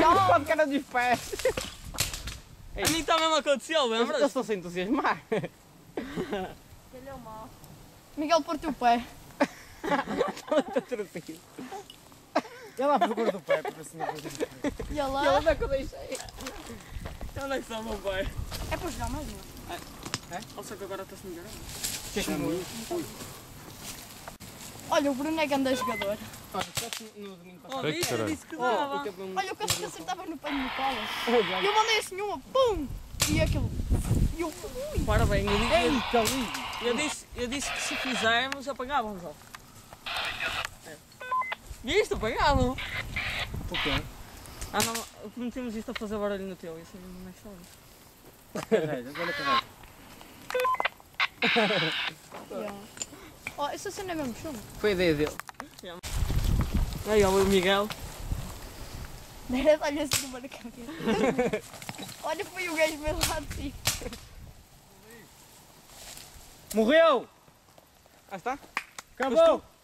Quando cara dos pés. A mim também me aconteceu, lembras? Eu estou sem entusiasmar. Ele é o mau. Miguel, porte o pé. Estou trotido. Ele lá procura do pé, para assim. E E lá. onde é que eu deixei? Onde é que está o meu pai? É para jogar mais uma. Ou só que agora está-se melhorando. Que Olha, o Bruno é grande jogador. Olha, só no domingo Oh, passado. Ai, disse, caralho. disse que dava. Olha, eu consegui que acertava no pé de Nicolas. E eu mandei assim uma, pum! E aquilo. E eu. Ui! Para bem, Ei, que lindo! eu disse que se fizermos apanhávamos, ó. Viste? Apanhávamos. O quê? Ah não, prometemos isto a fazer barulho no teu, isso é mais tarde. Caralho, olha caralho. Yeah. Oh, essa cena é mesmo chumbo. Foi a ideia dele. Aí, ó, o Miguel. Olha assim numa na cabeça. Olha, foi o gajo mesmo lá de cima. Morreu! Ah, está? Acabou!